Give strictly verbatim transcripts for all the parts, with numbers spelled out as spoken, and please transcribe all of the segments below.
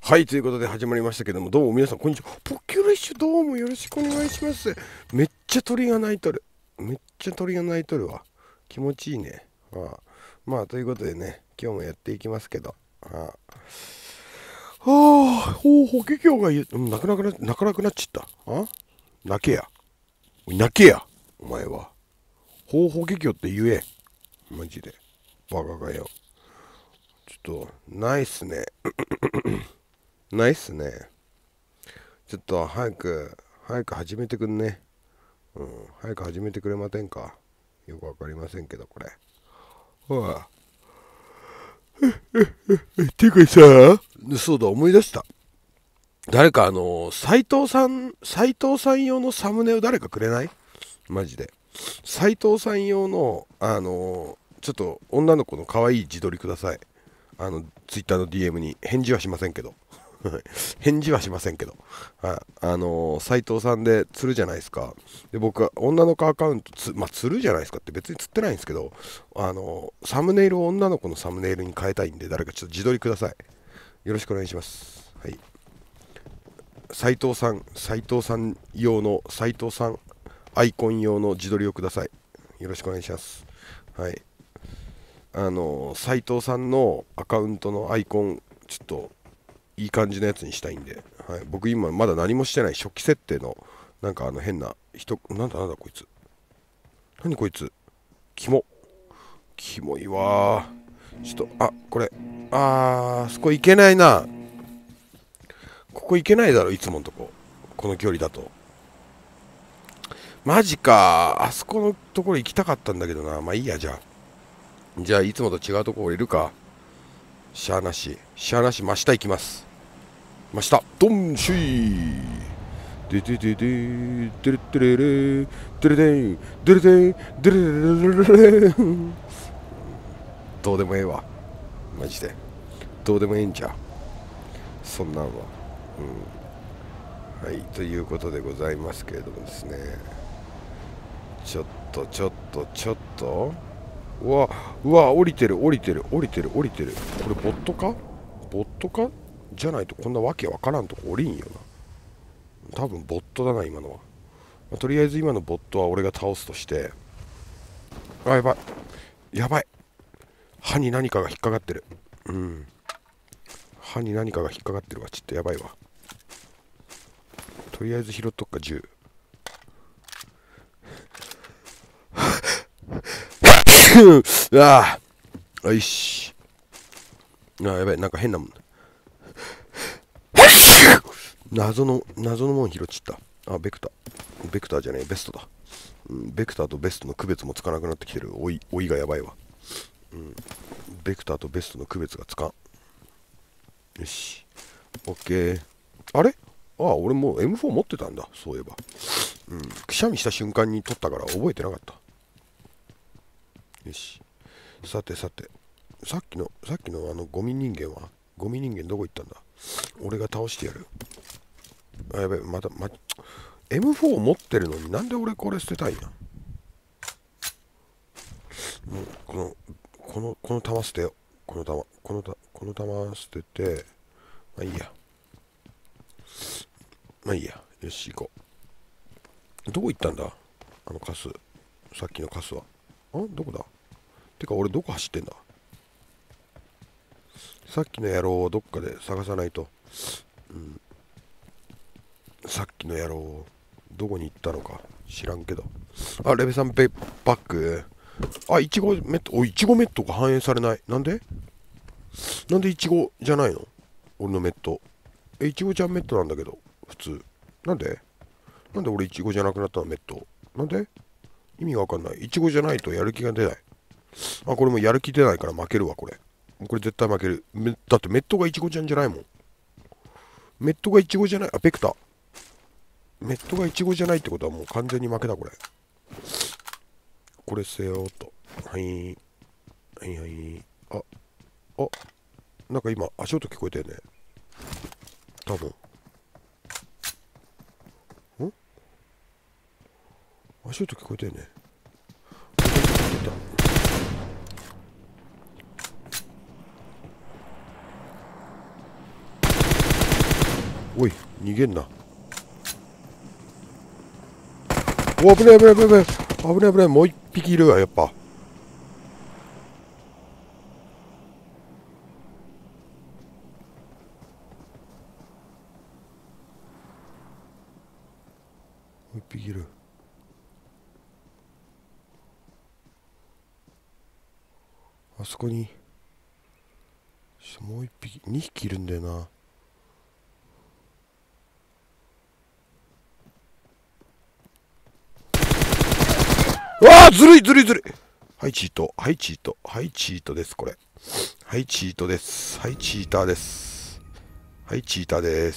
はい、ということで始まりましたけども、どうも皆さん、こんにちは。ポキュレッシュ、どうもよろしくお願いします。めっちゃ鳥が鳴いとる。めっちゃ鳥が鳴いとるわ。気持ちいいね。ああまあ、ということでね、今日もやっていきますけど。ああはあ、おお、法華経が言う、うん泣くなくな、泣かなくなっちゃった。あ泣けや。泣けや。お前は。法法華経って言え。マジで。バカかよ。ちょっと、ないっすね。ないっすね。ちょっと早く、早く始めてくんね。うん、早く始めてくれませんか。よくわかりませんけど、これ。ほら。てかさ、そうだ、思い出した。誰かあの、斎藤さん、斎藤さん用のサムネを誰かくれない？マジで。斎藤さん用の、あの、ちょっと女の子の可愛い自撮りください。あの、ツイッターの ディーエム に。返事はしませんけど。返事はしませんけど、はい、あのー、斉藤さんで釣るじゃないですか。で僕は女の子アカウントつ、まあ、釣るじゃないですかって別に釣ってないんですけど、あのー、サムネイルを女の子のサムネイルに変えたいんで、誰かちょっと自撮りください。よろしくお願いします。はい。斉藤さん、斉藤さん用の、斉藤さんアイコン用の自撮りをください。よろしくお願いします。はい。あのー、斉藤さんのアカウントのアイコン、ちょっといい感じのやつにしたいんで、はい、僕今まだ何もしてない初期設定のなんかあの変な人、なんだなんだこいつ、何こいつ、キモキモいわー。ちょっとあこれあーそこ行けないな。ここ行けないだろ、いつものとこ。この距離だとマジか。あそこのところ行きたかったんだけどな。まあいいや。じゃあじゃあいつもと違うとこ降りるか。しゃーなししゃーなし。真下行きます。真下ドンシーでででででれでれれでれでんでれでんでれれれれどうでもええわマジで。どうでもええんじゃそんなんは。うん、はい、ということでございますけれどもですね、ちょっとちょっとちょっとうわうわ降りてる降りてる降りてる降りてる。これボットかボットかじゃないとこんなわけわからんとこ降りんよな。多分ボットだな今のは。まあ、とりあえず今のボットは俺が倒すとして、あやばいやばい、歯に何かが引っかかってる。うん歯に何かが引っかかってるわ。ちょっとやばいわ。とりあえず拾っとくか。じゅうああよし。あやばい、なんか変なもん謎の謎のもん拾っちった。あベクターベクターじゃねえベストだ。うん、ベクターとベストの区別もつかなくなってきてる。おいおいがやばいわ。うん、ベクターとベストの区別がつかん。よしオッケー。あれああ俺もう エムフォー 持ってたんだそういえば。うんくしゃみした瞬間に取ったから覚えてなかった。よしさてさて、さっきのさっきのあのゴミ人間はゴミ人間どこ行ったんだ。俺が倒してやる。あやべえまたま エムフォー 持ってるのになんで俺これ捨てたいんや。もうこのこのこの玉捨てよ。この玉このたこの玉捨てて、まあいいやまあいいや。よし行こう。どこ行ったんだあのカス。さっきのカスはあどこだ。てか俺どこ走ってんだ。さっきの野郎をどっかで探さないと。うん、さっきの野郎どこに行ったのか知らんけど。あレベさんペバック。あイチゴメット。おイチゴメットが反映されない。なんでなんでイチゴじゃないの俺のメット。えイチゴちゃんメットなんだけど普通。なんでなんで俺イチゴじゃなくなったのメット。なんで意味がわかんない。イチゴじゃないとやる気が出ない。あこれもやる気出ないから負けるわこれ。これ絶対負ける。だってメットがイチゴちゃんじゃないもん。メットがイチゴじゃない。あベクターメットがイチゴじゃないってことはもう完全に負けだこれ。これせよと。はいはいはいああなんか今足音聞こえたよね多分。ん足音聞こえたよね。 おい逃げんな。お、危ない危ない危ない危ない危ない危ない。もう一匹いるわ。やっぱもう一匹いる。あそこにもう一匹、二匹いるんだよな。うわあ、ずるいずるいずるい。はいチート、はいチート、はいチートです。これはいチートです。はいチーターです。はいチーターです。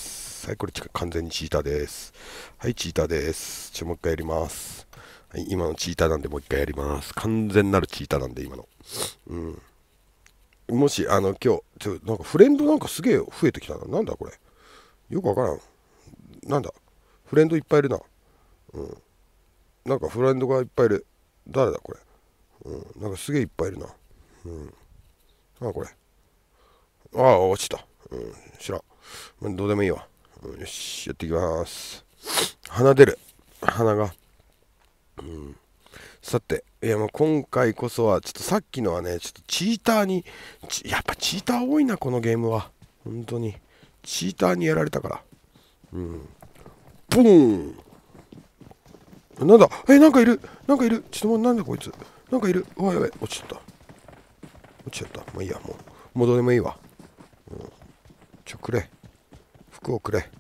はい、これ完全にチーターです。はいチーターです。ちょもう一回やります。はい、今のチーターなんでもう一回やります。完全なるチーターなんで今の。うん。もしあの今日ちょなんかフレンドなんかすげえ増えてきたな。なんだこれ。よくわからん。なんだフレンドいっぱいいるな。うん。なんかフレンドがいっぱいいる。誰だこれ。うん。なんかすげえいっぱいいるな。うん。あ、これ。ああ、落ちた。うん。知らん。まあ、どうでもいいわ。うん、よし、やっていきます。鼻出る。鼻が。うん。さて、いやもう今回こそは、ちょっとさっきのはね、ちょっとチーターに、やっぱチーター多いな、このゲームは。本当に。チーターにやられたから。うん。ボーン。なんだえ、なんかいるなんかいるちょっともうなんだこいつなんかいるうわやばい落ちちゃった落ちちゃったまあいいやもうもうどうでもいいわ、うん、ちょくれ服をくれ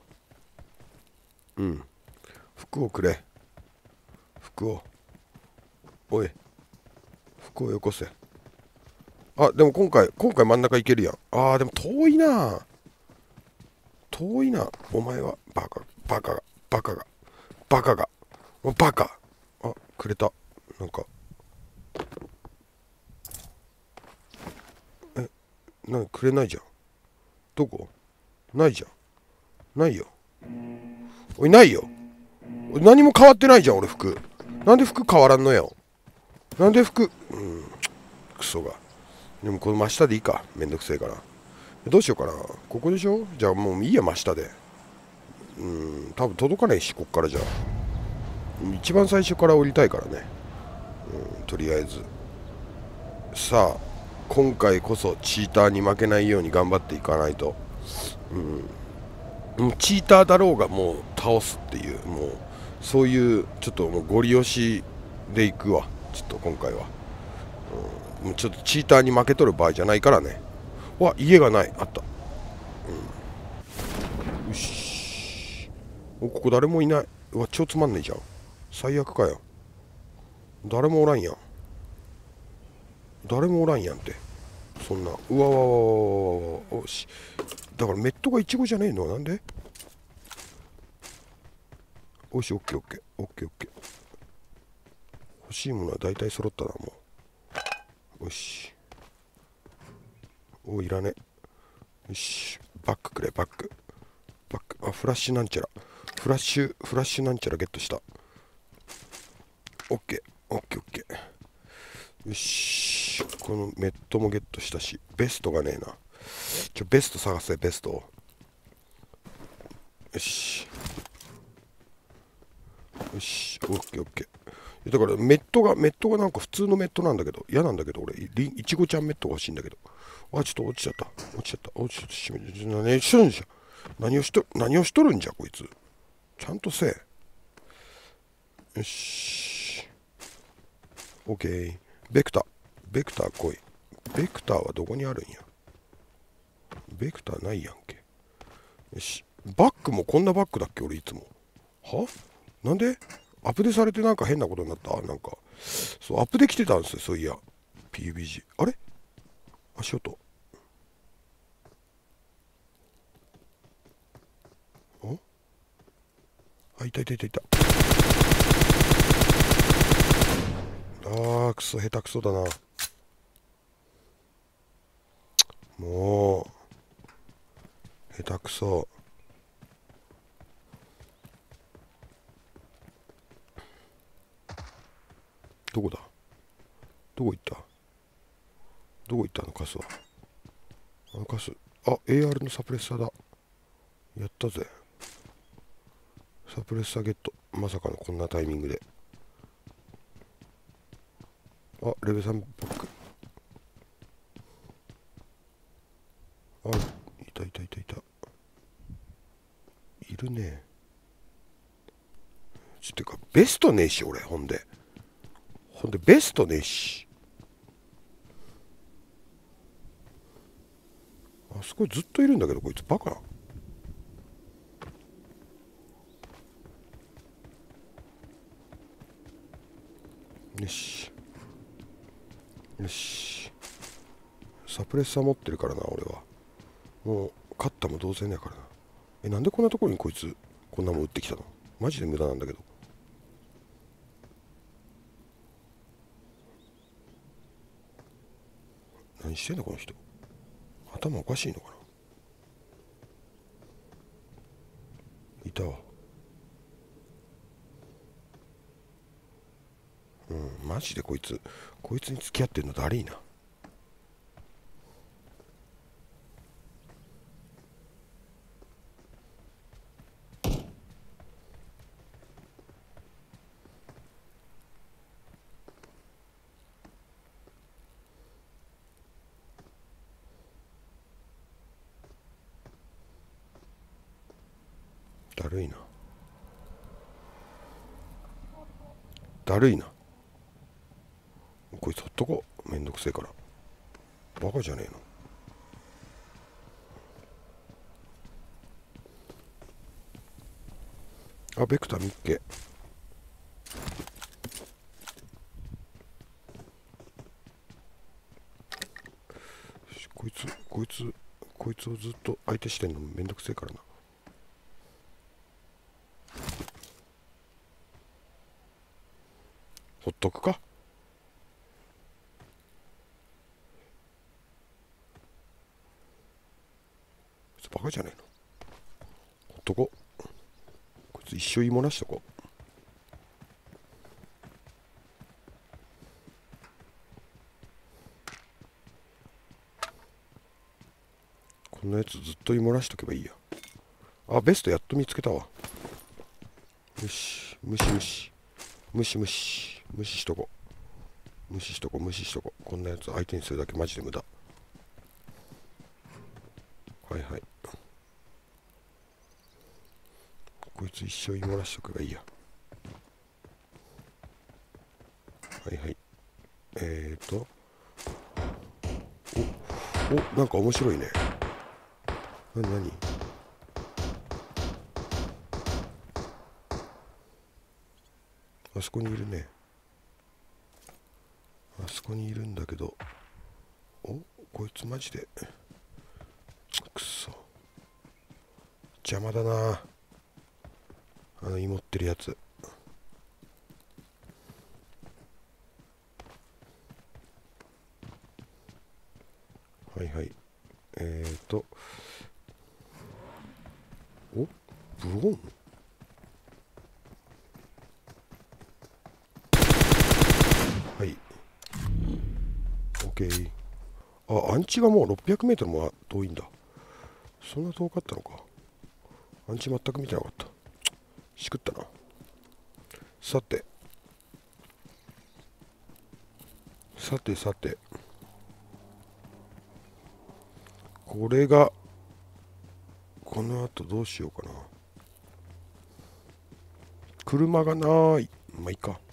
うん服をくれ服をおい服をよこせあでも今回今回真ん中いけるやんあーでも遠いな遠いなお前はバカバカがバカがバカがバカあくれたなんかえなんかくれないじゃんどこないじゃんないよおいないよ何も変わってないじゃん俺服なんで服変わらんのよなんで服うんクソがでもこの真下でいいかめんどくせえからどうしようかなここでしょじゃあもういいや真下でうん多分届かないしこっからじゃあ一番最初から降りたいからねうんとりあえずさあ今回こそチーターに負けないように頑張っていかないとうんチーターだろうがもう倒すっていうもうそういうちょっともうゴリ押しでいくわちょっと今回は、うん、もうちょっとチーターに負けとる場合じゃないからねわ家がないあった、うん、よしおここ誰もいないうわ超つまんねえじゃん最悪かよ誰もおらんやん誰もおらんやんってそんなうわわわわわわおしだからメットがイチゴじゃねえのなんでおしオッケーオッケーオッケーオッケー欲しいものは大体揃ったなもうよしおいらねよしバックくれバックバックあフラッシュなんちゃらフラッシュフラッシュなんちゃらゲットしたオッケーオッケーオッケーよしこのメットもゲットしたしベストがねえなちょベスト探せベストをよしよしオッケーオッケーだからメットがメットがなんか普通のメットなんだけど嫌なんだけど俺いちごちゃんメットが欲しいんだけどあちょっと落ちちゃった落ちちゃった落ちちゃったし何しとるんじゃ何をしと何をしとるんじゃこいつちゃんとせえよしオッケーベクターベクター来いベクターはどこにあるんやベクターないやんけよしバックもこんなバックだっけ俺いつもはなんでアップデされてなんか変なことになったなんかそうアップできてたんですよそういや ピーユービージー あれ足音おあいたいたいたいたあークソ下手くそだなもう下手くそどこだどこ行ったどこ行ったのカスはあのカスあ エーアール のサプレッサーだやったぜ。サプレッサーゲット。まさかのこんなタイミングで。あ、レベルさんっぽく。あ、いたいたいたいた。いるね。ちょっとか、ベストねえし、俺、ほんで。ほんで、ベストねえし。あそこずっといるんだけど、こいつバカな。よし。よし。サプレッサー持ってるからな、俺は。もう、勝ったも同然やからな。え、なんでこんなところにこいつ、こんなもん撃ってきたの？マジで無駄なんだけど。何してんだこの人。頭おかしいのかな。いたわ。うん、マジでこいつ、こいつに付き合ってんのだりーな。だるいな。だるいな。こいつほっとこう。めんどくせえから。バカじゃねえの。あ、ベクター見っけ。こいつ、こいつ、こいつをずっと相手してんのめんどくせえからな。ほっとくか。バカじゃねえの。ほっとこう。こいつ一生言い漏らしとこう。こんなやつずっと言い漏らしとけばいいや。あ、ベストやっと見つけたわ。よし、無視無視。無視無視。無視しとこう。無視しとこう、無視しとこう。こんなやつ相手にするだけマジで無駄。はいはい。こいつ一生言い漏らしとけばいいや。はいはい。えーと。お、お、なんか面白いね。なになに？あそこにいるね。あそこにいるんだけど。お、こいつマジで。くそ。邪魔だな。あの芋ってるやつ。はいはい。えーと。お、ブローン？はい。OK。あ、アンチがもうろっぴゃくメートルも遠いんだ。そんな遠かったのか。アンチ全く見てなかった。しくったな。さて。さてさて。これが、この後どうしようかな。車がない。まあいいか。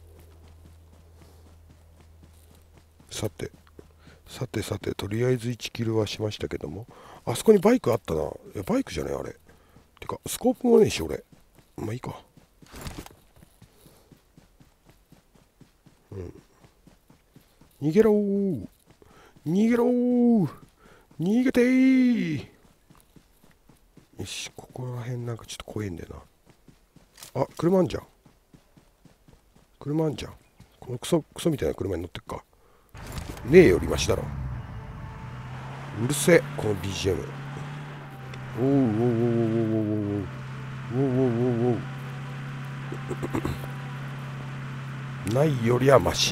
さて。さてさて、とりあえずいちキルはしましたけども。あそこにバイクあったな。いや、バイクじゃないあれ。てか、スコープもねえし、俺。まあいいか。うん。逃げろー。逃げろー。逃げてー。よし、ここら辺なんかちょっと怖えんだよな。あ、車あんじゃん。車あんじゃん。このクソ、クソみたいな車に乗ってっか。ねえよりマシだろ。うるせえ、この ビージーエム。おうおうおうおうおうおうおうおうおうおうおうないよりはマシ。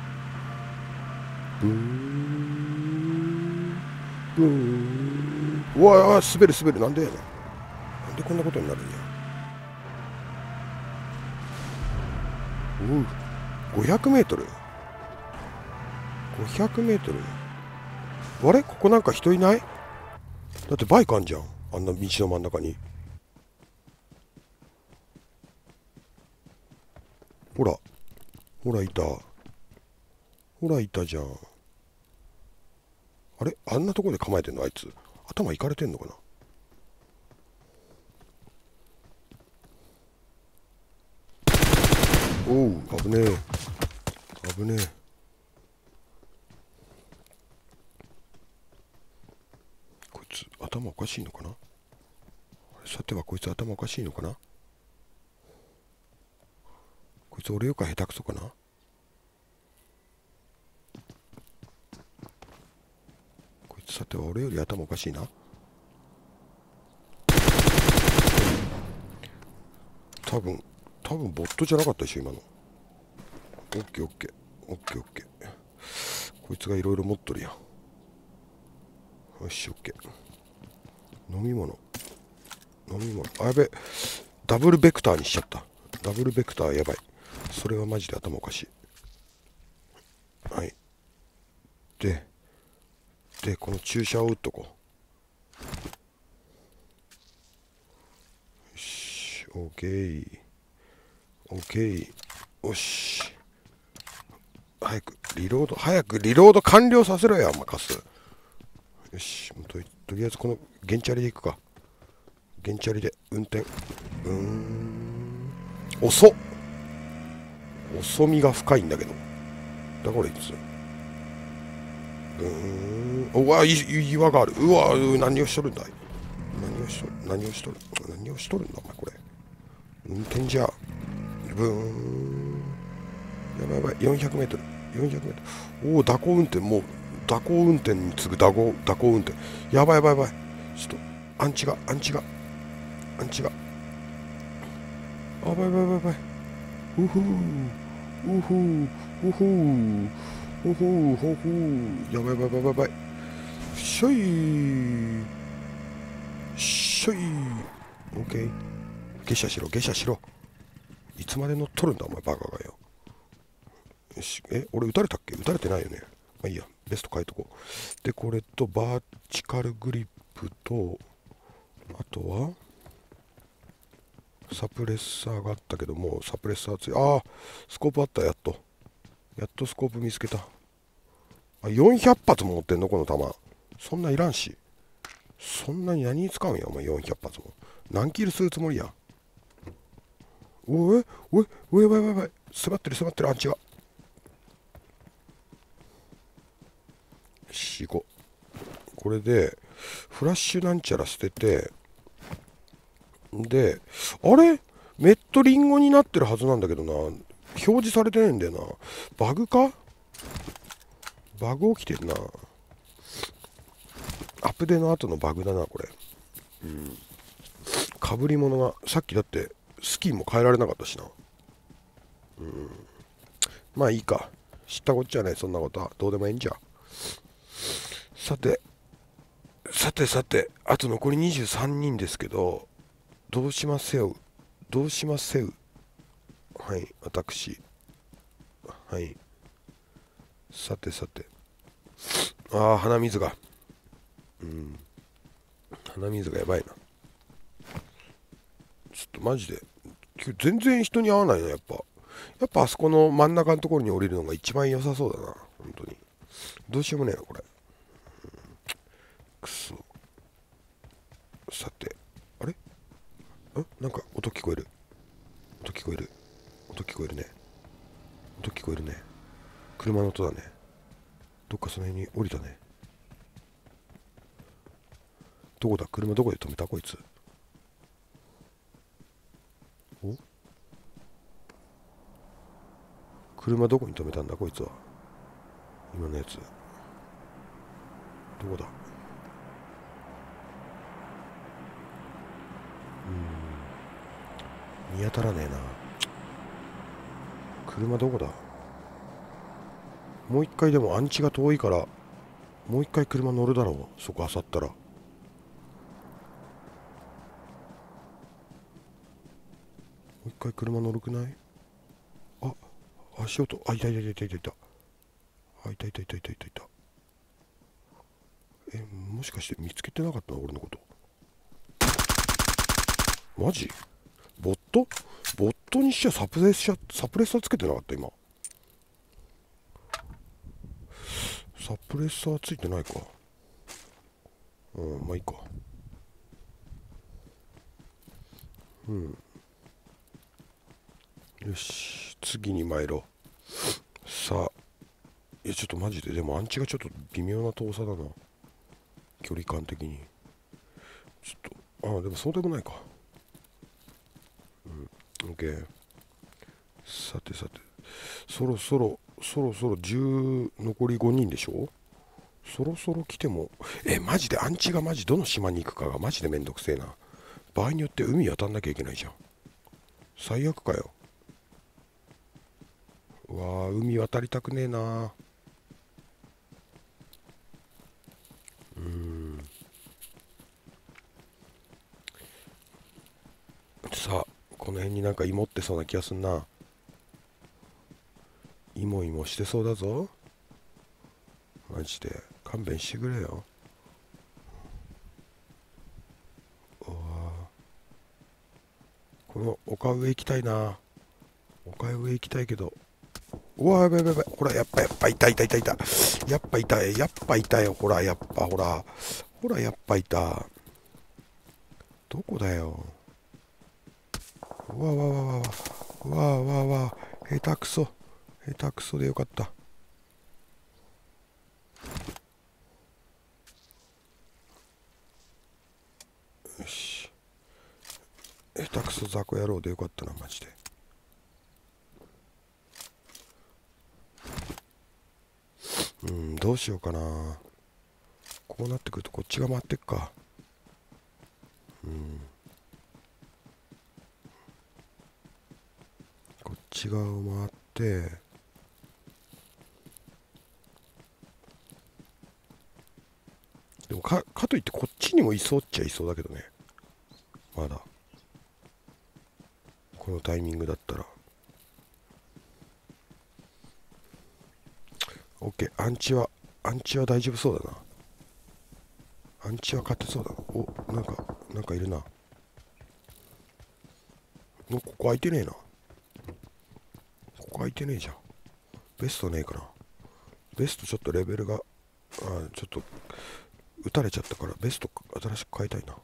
ブーンブーンうわうわ滑る滑る。なんでやねん。なんでこんなことになるんや。うう ごひゃくメートル ごひゃくメートル。あれここなんか人いない？だってバイクあんじゃん、あんな道の真ん中に。ほらほらいた、ほらいたじゃん。あれあんなとこで構えてんのあいつ。頭いかれてんのかな。おう危ねえ危ねえ。こいつ頭おかしいのかな。さてはこいつ頭おかしいのかな。こいつ俺よか下手くそかな。こいつさては俺より頭おかしいな。多分多分ボットじゃなかったでしょ今の。オッケーオッケーオッケーオッケー。こいつがいろいろ持っとるやん。よしオッケー。飲み物飲み物。あやべ、ダブルベクターにしちゃった。ダブルベクターやばい。それはマジで頭おかしい。はい。ででこの注射を打っとこう。よしオッケーオッケー。よし早くリロード早くリロード完了させろよ。あんまかす。よし と, とりあえずこのゲンチャリで行くか。ゲンチャリで運転。うーん遅っ。遅みが深いんだけど。だこれいつ。うーんうわい岩がある。うわ何をしとるんだい。何をしとる何をしとる何をしとるんだお前これ。運転じゃ。ブーンやばいやばい。よんひゃくメートルよんひゃくメートル。おお蛇行運転。もう蛇行運転に次ぐ蛇行蛇行運転。やばいやばいやばい。ちょっとアンチがアンチがアンチがあばいばいばいばい。うふーうふーうふーうふーほふー。やばいやばいやばいやばい。しょいしょい。オッケー。下車しろ下車しろ。いつまで乗っとるんだお前バカがよ。よしえ俺撃たれたっけ。撃たれてないよね。まあいいやベスト変えとこう。でこれとバーチカルグリップとあとはサプレッサーがあったけどもサプレッサーついああスコープあった。やっとやっとスコープ見つけた。あよんひゃく発も持ってんのこの弾。そんないらんし。そんなに何に使うんやお前よんひゃく発も。何キルするつもりや。おいおいおいやばいやばいやばい。迫ってる迫ってるアンチが。よし行こう。これでフラッシュなんちゃら捨ててであれメットリンゴになってるはずなんだけどな。表示されてないんだよな。バグか。バグ起きてんな。アップデの後のバグだなこれ。うんかぶり物がさっきだってスキンも変えられなかったしな。うんまあいいか。知ったこっちゃない。そんなことはどうでもいいんじゃ。さてさてさてあと残りにじゅうさんにんですけどどうしますよどうしますよ。はい私はいさてさてああ鼻水がうん鼻水がやばいな。ちょっとマジで全然人に合わないな。やっぱやっぱあそこの真ん中のところに降りるのが一番良さそうだな本当に。どうしようもねえなこれ、うん、くそ。さてあれんなんか音聞こえる音聞こえる音聞こえるね音聞こえるね。車の音だね。どっかその辺に降りたね。どこだ車どこで止めたこいつ。お車どこに止めたんだこいつは。今のやつどこだ。うん見当たらねえな。車どこだ。もう一回でもアンチが遠いからもう一回車乗るだろうそこあさったら。 回車乗るくない？あ、足音、あ、いたいたいたいたいたいた。あ、いたいたいたいたいたいた。え、もしかして見つけてなかったの俺のこと。マジ？ボットボットにしちゃサプレッシャー、サプレッサーつけてなかった今。サプレッサーついてないか。うん、まあいいか。うん。よし、次に参ろう。さあ、いやちょっとマジで、でもアンチがちょっと微妙な遠さだな。距離感的に。ちょっと、ああ、でもそうでもないか。うん、OK。さてさて、そろそろ、そろそろじゅう、残りごにんでしょ？そろそろ来ても、え、マジでアンチがマジどの島に行くかがマジでめんどくせえな。場合によって海渡んなきゃいけないじゃん。最悪かよ。うわあ、海渡りたくねえな。うーん。さあ、この辺になんか芋ってそうな気がすんな。イモイモしてそうだぞ。マジで勘弁してくれよ。うわこの丘上行きたいな。丘上行きたいけど、うわやばいやばいやばい。ほらやっぱやっぱいたいたいたいた。やっぱいたいやっぱいたよ。ほらやっぱほらほらやっぱいた。どこだよ。うわわわわわわわわわ。下手くそ下手くそでよかった。よし、下手くそ雑魚野郎でよかったなマジで。うん、どうしようかな。こうなってくるとこっちが回ってっか。うん、こっち側を回って、でも か, かといってこっちにもいそうっちゃいそうだけどね。まだこのタイミングだったら。 OK。 アンチはアンチは大丈夫そうだな。アンチは勝てそうだな。お、なんかなんかいるな。ここ空いてねえな。ここ空いてねえじゃん。ベストねえかな。ベストちょっとレベルが、あちょっと打たれちゃったからベスト新しく変えたいな。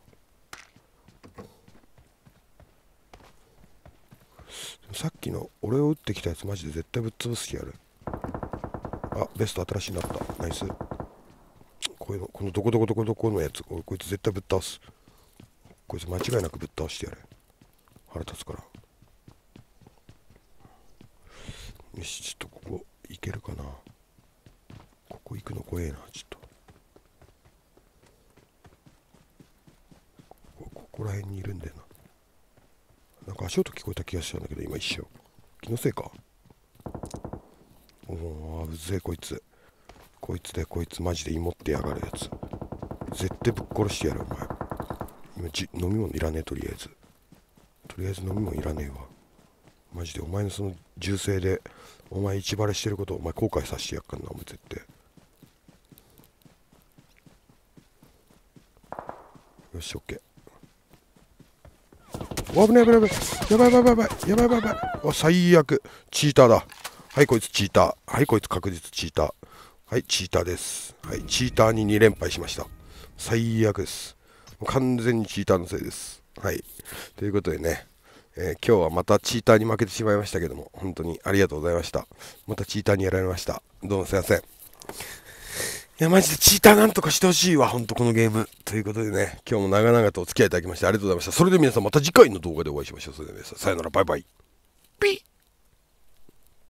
さっきの俺を打ってきたやつマジで絶対ぶっ潰す気やる。あ、ベスト新しいなった。ナイス。こういうの、このどこどこどこどこのやつ、こいつ絶対ぶっ倒す。こいつ間違いなくぶっ倒してやれ。腹立つから。よし、ちょっとここ行けるかな。ここ行くの怖えな。ちょっとこ, ここら辺にいるんだよな。なんか足音聞こえた気がしたんだけど今一瞬。気のせいか。おお、うぜえこいつ。こいつでこいつマジで芋ってやがるやつ。絶対ぶっ殺してやるお前。今じ飲み物いらねえ。とりあえずとりあえず飲み物いらねえわマジで。お前のその銃声でお前一バレしてることをお前後悔させてやっかんなお前絶対。よし、オッケー。お危ない危ない危ない。やばいやばいやばいやばいやばいやばい。お最悪。チーターだ。はいこいつチーター。はいこいつ確実チーター。はいチーターです。はいチーターにに連敗しました。最悪です。もう完全にチーターのせいです。はいということでね、えー、今日はまたチーターに負けてしまいましたけども本当にありがとうございました。またチーターにやられました。どうもすいません。いやマジでチーターなんとかしてほしいわほんとこのゲームということでね、今日も長々とお付き合いいただきましてありがとうございました。それでは皆さんまた次回の動画でお会いしましょう。それでは皆さんさよならバイバイピッ。